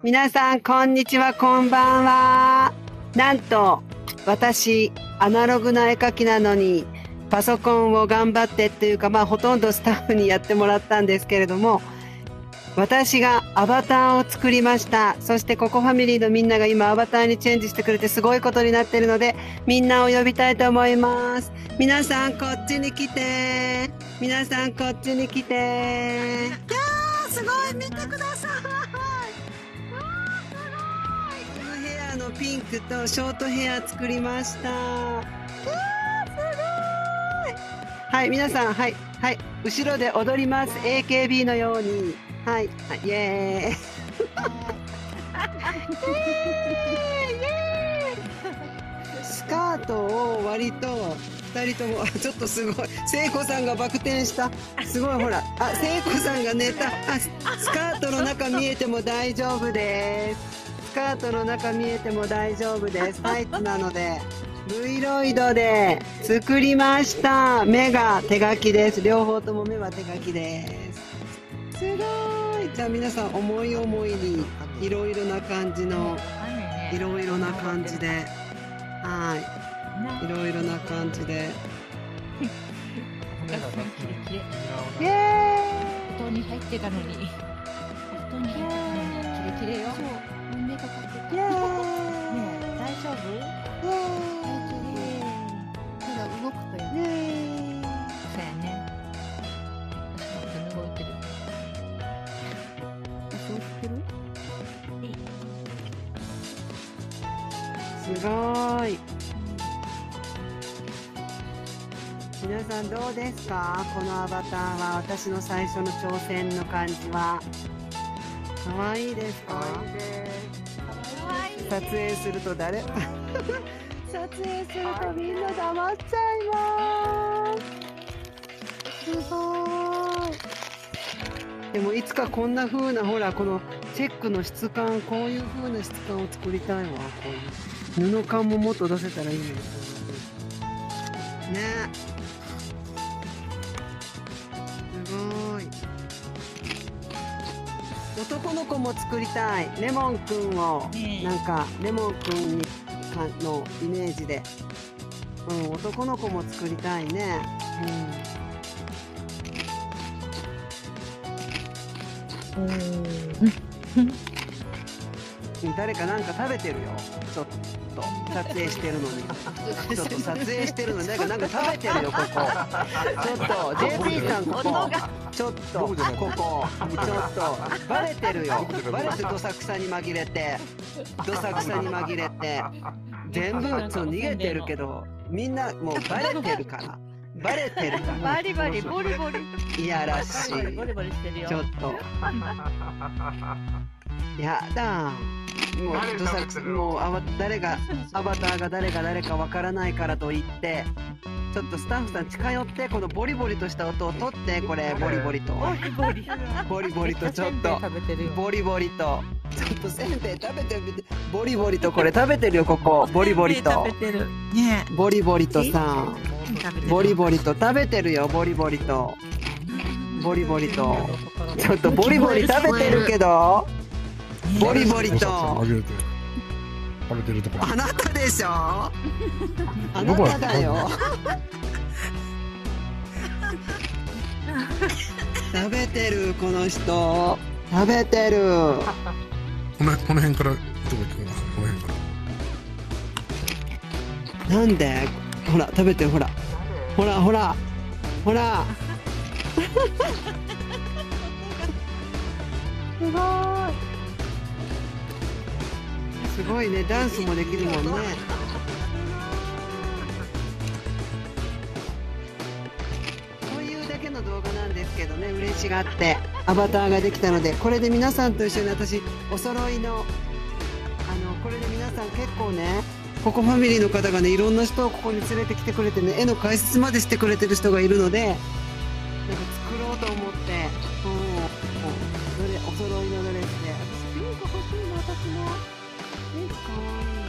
皆さん、こんにちは、こんばんは。なんと、私、アナログな絵描きなのに、パソコンを頑張ってっていうか、ほとんどスタッフにやってもらったんですけれども、私がアバターを作りました。そして、ココファミリーのみんなが今、アバターにチェンジしてくれてすごいことになってるので、みんなを呼びたいと思います。皆さん、こっちに来て。皆さん、こっちに来て。いやー、すごい、見てください。ヘアのピンクとショートヘア作りました。すごい。はい、皆さん、はい、後ろで踊ります。AKB のように。はい、イエーイ。スカートを割と2人とも、ちょっとすごい。聖子さんがバク転した。すごい、ほら。聖子さんが寝た。スカートの中見えても大丈夫です。スカートの中見えても大丈夫です。タイツなので。V ロイドで作りました。目が手書きです。両方とも目は手書きです。すごい。じゃあ皆さん思い思いにいろいろな感じの、いろいろな感じで、はい。いろいろな感じで。イエーイ。 布団に入ってたのに。布団に入ってたのにキレキレよ。目がかけた。ねえ、大丈夫？大丈夫。ただ動くとやね。そうやね。私も動いてる。動いてる？ すごい。皆さんどうですか？このアバターは私の最初の挑戦の感じは。かわいいですか？撮影すると誰？撮影するとみんな黙っちゃいます。すごい。でもいつかこんな風な、ほら、このチェックの質感、こういう風な質感を作りたいわ。こういう布感ももっと出せたらいいのに。ね。すごい。男の子も作りたい。レモンくんを、なんかレモンくんにのイメージで、男の子も作りたいね。誰かなんか食べてるよ。ちょっと撮影してるのに。ちょっと撮影してるのになんか食べてるよ、ここ。ちょっと JP さん、ここ。ちょっとここ。ちょっとバレてるよ。バレてどさくさに紛れて、全部逃げてるけど、みんなもうバレてるから。バレてるから。 バリバリボリボリ。 いやらしい。 ボリボリしてるよ。 ちょっと。やだ。もう誰がアバターが誰かわからないからといって、ちょっとスタッフさん近寄って、このボリボリとした音を取って、これボリボリとちょっとボリボリとちょっとせんべい食べてみて、ボリボリとこれ食べてるよ、ここボリボリとボリボリとさ、ボリボリと食べてるよ、ボリボリとちょっとボリボリ食べてるけど、ボリボリとあなたでしょ、あなただよ。食べてる、この人食べてる。 この辺からどこ行くかな、この辺から。なんで？ほら食べてる、ほらすごいね、ダンスもできるもんね。こういうだけの動画なんですけどね、嬉しがってアバターができたので、これで皆さんと一緒に私お揃いのこれで皆さん結構ね、ここファミリーの方がね、いろんな人をここに連れてきてくれてね、絵の解説までしてくれてる人がいるので、なんか作ろうと思って、お揃いのドレスで、私ピンク欲しいな、私もピンクかわいい。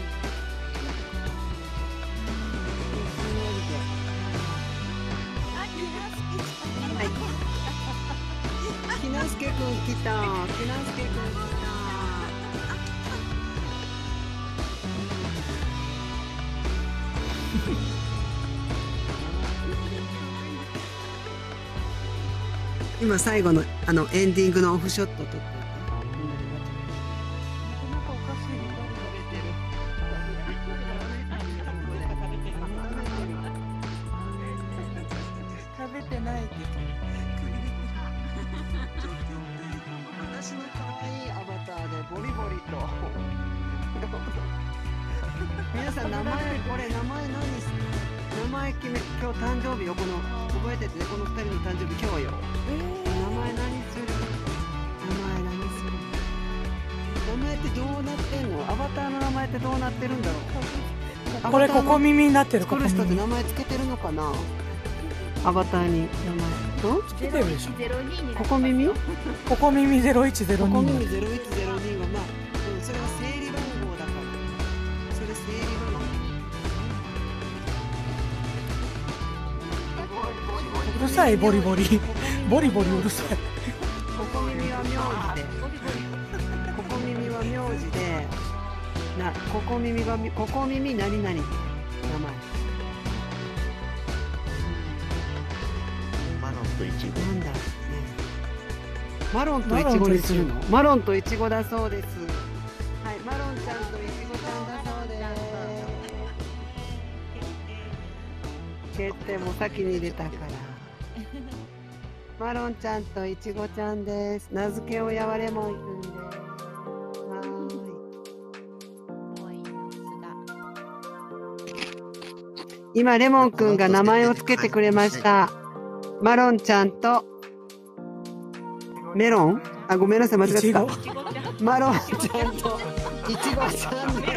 ひなすけくん来た。 今最後のエンディングのオフショット撮って。 食べてないって。 私の可愛いアバターでボリボリと。皆さん名前決め、今日誕生日よ、この覚えててね、この2人の誕生日今日よ。名前何する？名前ってどうなってんの？アバターの名前ってどうなってるんだろう。 これここ耳になってる。 作る人って名前つけてるのかな？アバターに名前。 つけてるでしょ。 ここ耳？ ここ耳0102。 ここ耳0102がまあ、それは整理番号だから。それ整理番号。 うるさいボリボリ。ボリボリうるさい。 ここ耳は名字で。ここ耳は名字で。ここ耳何々。名前。 マロンとイチゴ。 なんだろうね。マロンとイチゴにするの？マロンとイチゴだそうです。はい、マロンちゃんとイチゴちゃんだそうです。決定も先に入れたから。マロンちゃんとイチゴちゃんです。名付け親はレモンくんです。はーい。今レモンくんが名前をつけてくれました。マロンちゃんとメロン？あ、ごめんなさい、間違ってた。マロンちゃんとイチゴちゃんです。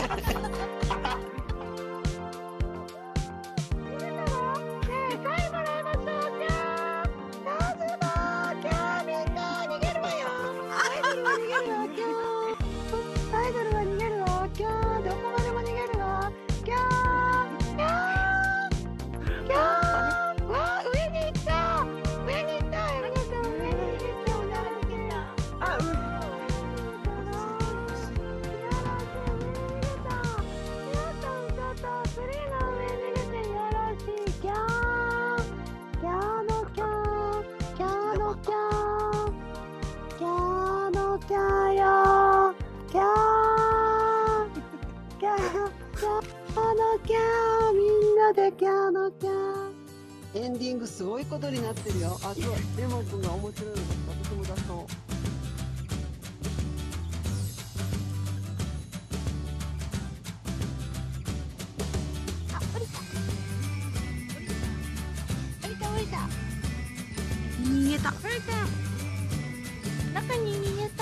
エンディングすごいことになってるよ。あ、そう、レモン君が面白いのだった。私も出そう。 逃げた。中に逃げた。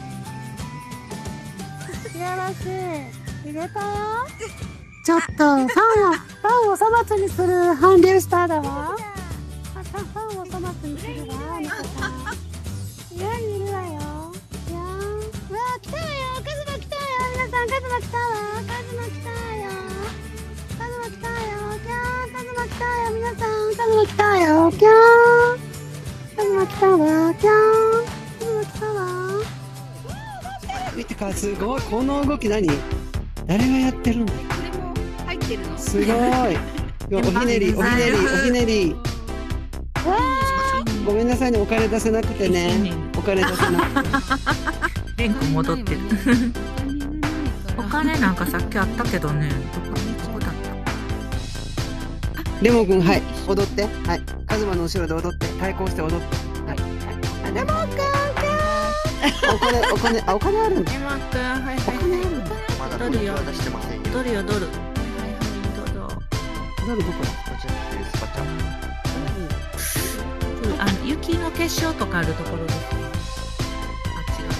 よろしい。入れたよ。ちょっとパンを粗末にする韓流スターだわ。パンを粗末にするわ。家にいるわよ。うわ、来たわよ。カズマ来たわよ。皆さん、カズマ来たわ。カズマ来たわよ。カズマ来たわよ。キャー、カズマ来たわよ。皆さん、カズマ来たわよ。キャー。カズマ来たわ。キャー。カズマ来たわ。 見てか、すごい。この動き何？誰がやってるんだ？すごい。おひねり。ごめんなさいね、お金出せなくてね。お金出せなくて。 レン君戻ってる。お金なんかさっきあったけどね。どこだった？ レモン君、はい、踊って。はい。カズマの後ろで踊って。対抗して踊って。はい。レモン君、お金あるんだ。 レモン君、はい。 お金あるんだ。 まだドルは出してませんよ。 ドルよ、ドル。 ドルどこだ？ こちらですスパチャ。 雪の結晶とかあるところです。あ、違う。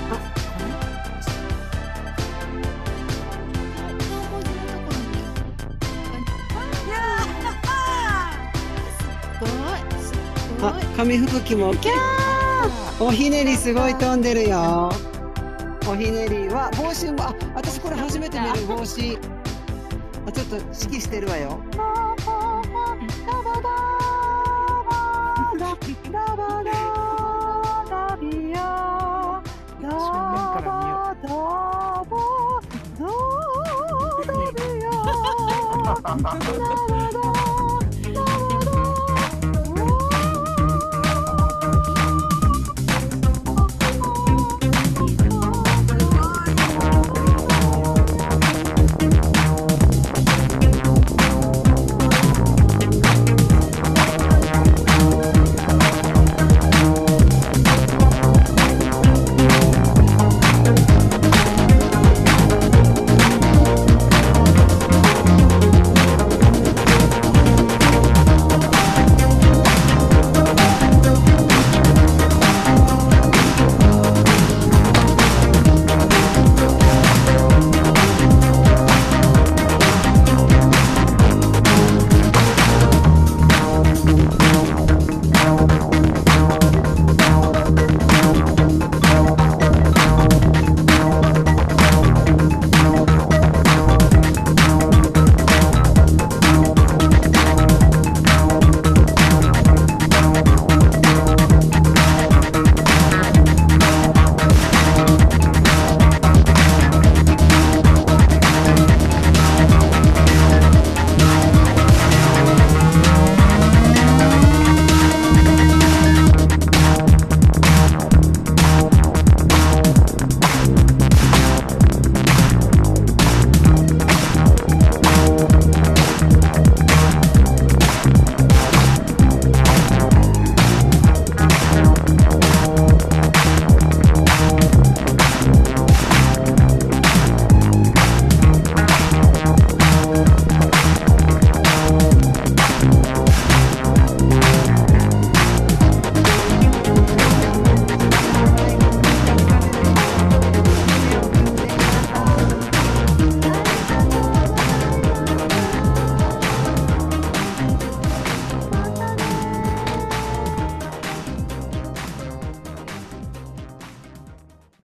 あ、紙吹雪もキャー。おひねりすごい飛んでるよ。おひねりは帽子も、あ、私これ初めて見る帽子。あ、ちょっと指揮してるわよ。 なるほど。